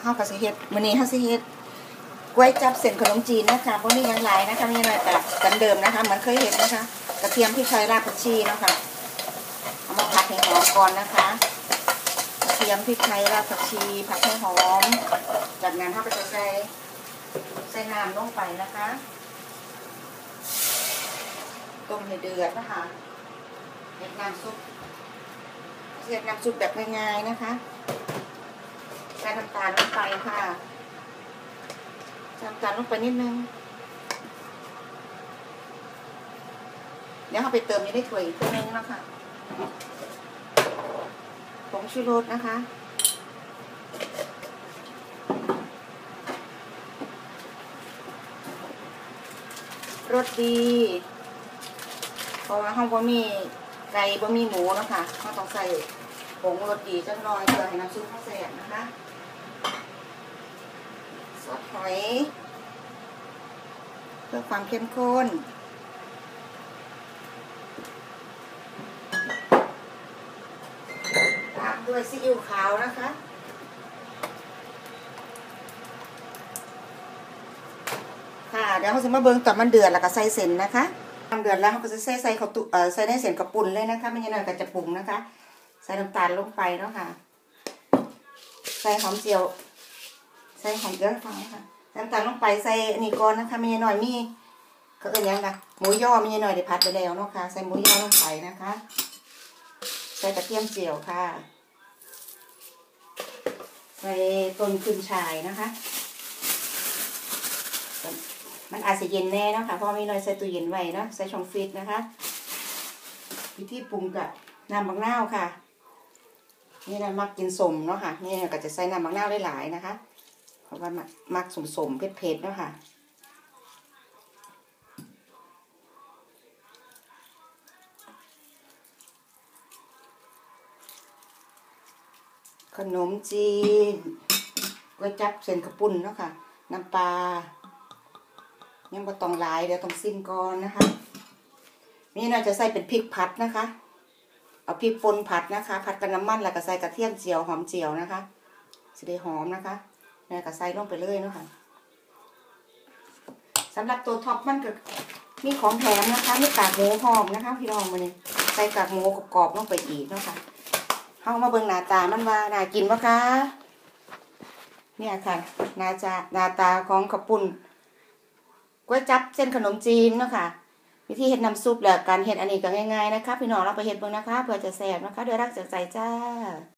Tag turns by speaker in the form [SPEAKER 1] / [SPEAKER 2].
[SPEAKER 1] ข้าวกะสิเฮ็ดมื้อนี้เฮาสิเฮ็ดก๋วยจั๊บเส้นขนมจีนนะคะบ่มีหยังหลายนะคะมีน้อยแต่กันเดิมนะคะเหมือนเคยเห็นนะคะกระเทียมพริกไทยรากผักชีเนาะค่ะเอามาผัดให้หอมก่อนนะคะกระเทียมพริกไทยรากผักชีผัดให้หอมจากนั้นเฮาก็จะใส่น้ำลงไปนะคะต้มให้เดือดนะคะเฮ็ดน้ำซุปแบบง่ายๆนะคะใส่น้ำตาลลงไปค่ะน้ำตาลลงไปนิดนึงเดี๋ยวเราไปเติมในถ้วยอีกตัวนึงนะคะผงชูรสนะคะรสดีเพราะว่าเราบ่มีไก่บ่มีหมูนะคะเราต้องใส่ผงรสดีจังน้อยเพื่อให้น้ำซุปเขาแซ่บนะคะซอสหอยเพื่อความเข้มข้นตามด้วยซีอิ๊วขาวนะคะค่ะเดี๋ยวเขาจะมาเบิ่งตอนมันเดือดแล้วก็ใส่เส้นนะคะเดือดแล้วเขาก็จะใส่ข้าวใส่ในเส้นกระปุ่นเลยนะคะไม่ใช่น้อยก็จะปรุงนะคะใส่น้ำตาลลงไปเนาะค่ะใส่หอมเจียวใส่หอมเจียวฟังนะคะใส่น้ำตาลลงไปใส่อันนี้ก่อนนะคะไม่ใช่น้อยมีเขาเป็นยังไงหมูย่อไม่ใช่น้อยได้ผัดไปแล้วเนาะค่ะใส่หมูย่อลงไปนะคะใส่กระเทียมเจียวค่ะใส่ต้นขึ้นฉ่ายนะคะมันอาจจะเย็นแน่เนาะค่ะเพราะมีน้อยใส่ตู้เย็นไว้เนาะใส่ช่องฟรีซนะคะวิธีปรุงกับน้ำมะนาวค่ะนี่นะมักกินสมเนาะค่ะนี่ก็จะใส่น้ำมะนาวหลายๆนะคะเพราะว่ามักสมเผ็ดๆเนาะค่ะขนมจีนก๋วยจั๊บเส้นกระปุ่นเนาะค่ะน้ำปลายังบ่ต้องหลายเดี๋ยวต้องซิมก่อนนะคะนี่น่าจะใส่เป็นพริกผัดนะคะเอาพริกป่นผัดนะคะผัดกับน้ำมันแล้วก็ใส่กระเทียมเจียวหอมเจียวนะคะจะได้หอมนะคะแล้วก็ใส่ลงไปเลยเนาะค่ะสำหรับตัวท็อปมันก็มีของแถมนะคะมีกากหมูหอมนะคะพี่น้องมาเนี่ยใส่กากหมูกรอบๆลงไปอีกเนาะค่ะเข้ามาเบิ่งหน้าตามันว่าน่ากินปะคะเนี่ยค่ะหน้าตาของข้าวปุ้นก๋วยจั๊บเส้นขนมจีนเนาะค่ะวิธีเฮ็ดน้ำซุปและการเฮ็ดอันนี้ก็ง่ายๆนะคะพี่น้องเราไปเฮ็ดเบิ่งนะคะเพื่อจะแซ่บนะคะด้วยรักจากใจจ้า